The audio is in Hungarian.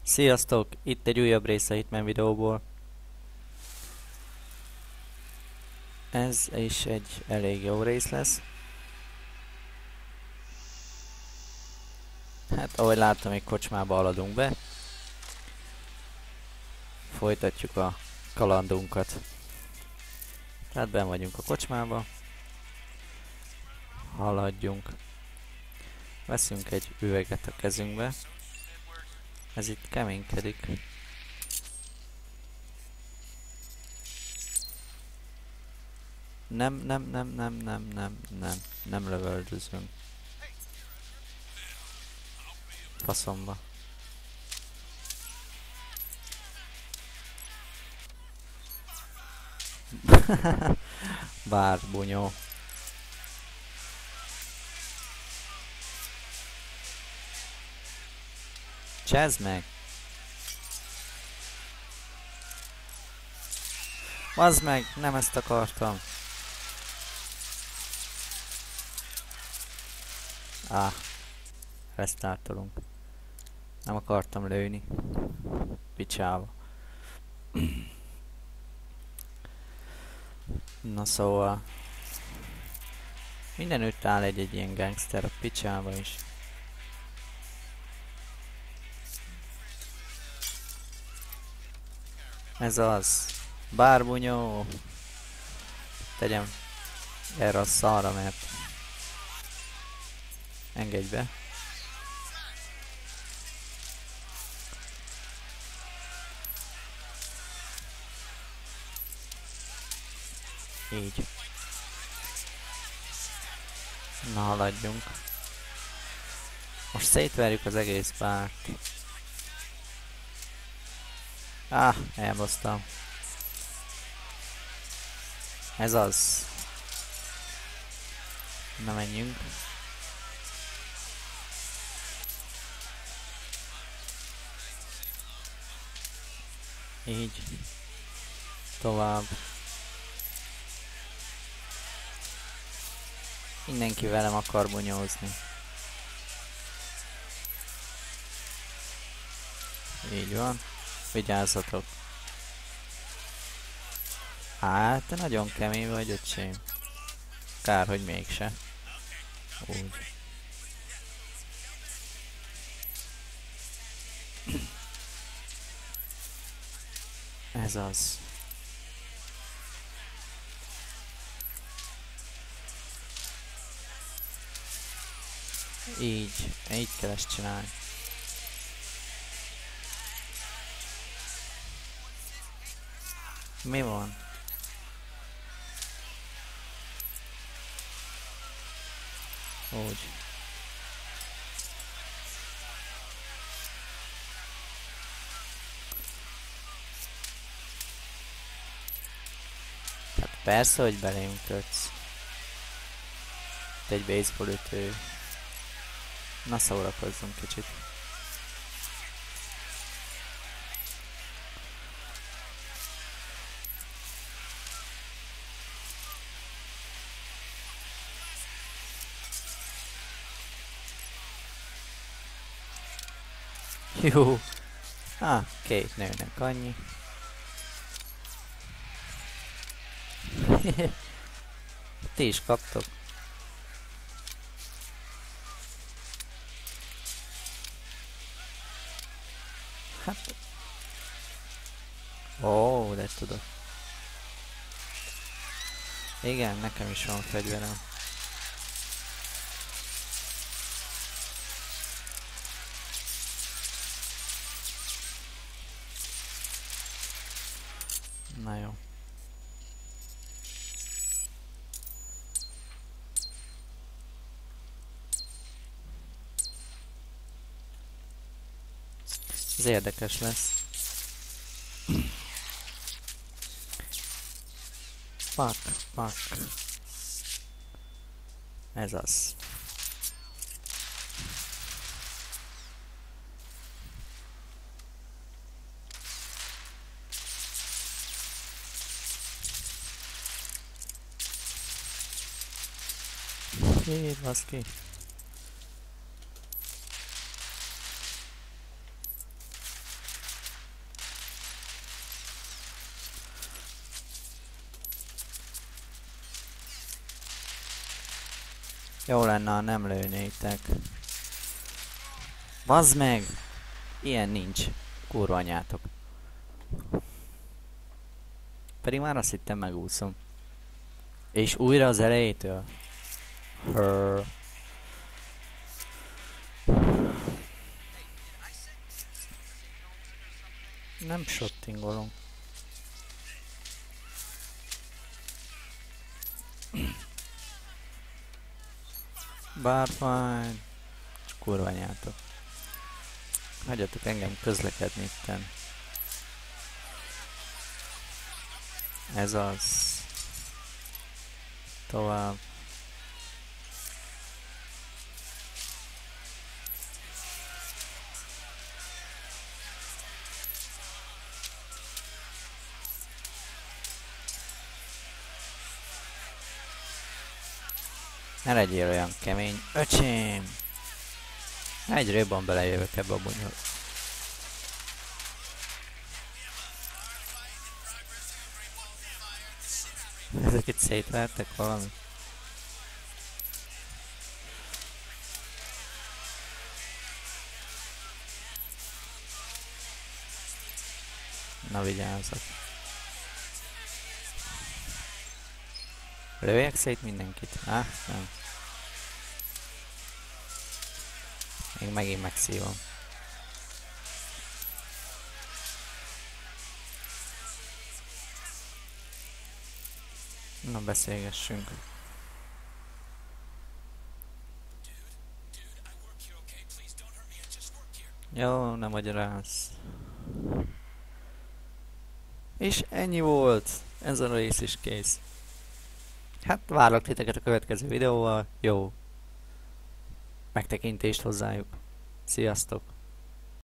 Sziasztok! Itt egy újabb része a Hitman videóból. Ez is egy elég jó rész lesz. Hát ahogy láttam, egy kocsmába haladunk be. Folytatjuk a kalandunkat. Tehát benn vagyunk a kocsmába. Haladjunk. Veszünk egy üveget a kezünkbe. Ez itt keménykedik. Nem lövöldözünk. Faszomba. Bár bunyó. Csezd meg! Bazd meg! Nem ezt akartam! Restártolunk. Nem akartam lőni. Picsába. Na szóval... Mindenütt áll egy ilyen gangster a picsába is. Ez az. Bárbunyó. Tegyem erre a szarra, mert... Engedj be. Így. Na, haladjunk. Most szétverjük az egész párt. Elbasztam. Ez az. Na, menjünk. Így. Tovább. Mindenki velem akar bunyózni. Így van. Vigyázzatok. Hát, te nagyon kemény vagy, öcsém. Kár, hogy mégse. Úgy. Ez az. Így kell ezt csinálni. Mi van? Úgy. Hát persze, hogy belém kötsz. Te egy baseball ütő. Na, szórakozzunk kicsit. Jó. Két nőnek annyi. Ti is kaptok. Hát... Ó, de tudod. Igen, nekem is van fegyverem. Na jó. Ez érdekes lesz. Pak. Ez az. Jé, baszki. Jó lenne, ha nem lőnétek. Bazd meg! Ilyen nincs. Kurva anyátok. Pedig már azt hittem megúszom. És újra az elejétől. Hör. Nem shottingolunk. Bár fine. És kurva anyátok. Hagyjatok engem közlekedni itten. Ez az. Tovább. Ne legyél olyan kemény. Öcsém! Egyre jobban belejövök ebbe a bunyol. Ezek itt szétvertek valamit? Na vigyázzak. Lőjek szét mindenkit? Nem. Még megint megszívom. Na beszélgessünk. Jó, nem magyarázz. És ennyi volt. Ez a rész is kész. Hát várlak titeket a következő videóval. Jó megtekintést hozzájuk. Sziasztok!